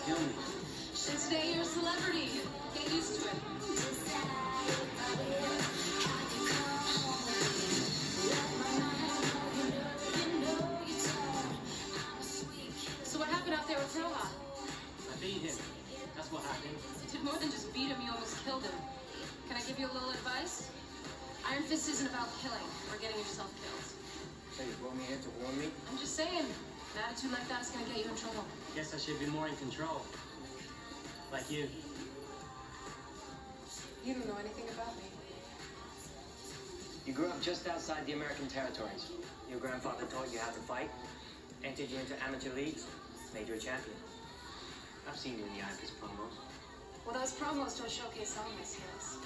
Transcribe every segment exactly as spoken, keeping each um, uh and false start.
kill me. And today you're a celebrity. Get used to it. So what happened out there with Roja? I beat him. That's what happened. You did more than just beat him, you almost killed him. Can I give you a little advice? Iron Fist isn't about killing or getting yourself killed. So you brought me here to warn me? I'm just saying, an attitude like that's gonna get you in trouble. Guess I should be more in control. Like you. You don't know anything about me. You grew up just outside the American territories. Your grandfather taught you how to fight, entered you into amateur leagues, made you a champion. I've seen you in the Iron Fist promos. Well, those promos don't showcase all my skills.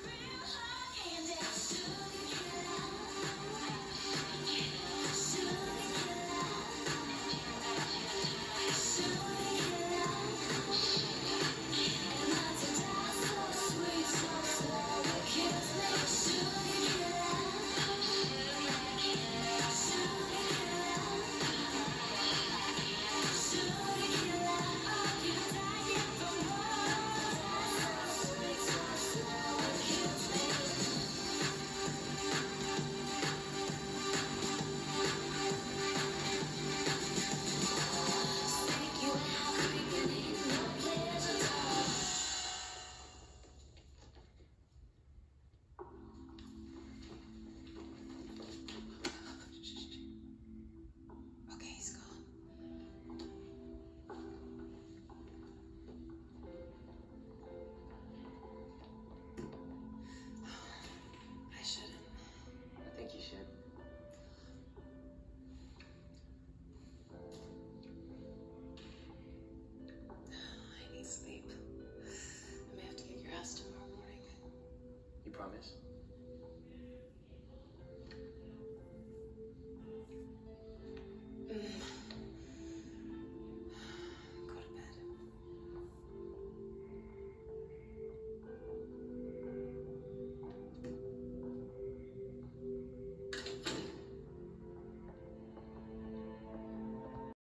I think you should. I need sleep. I may have to kick your ass tomorrow morning. You promise?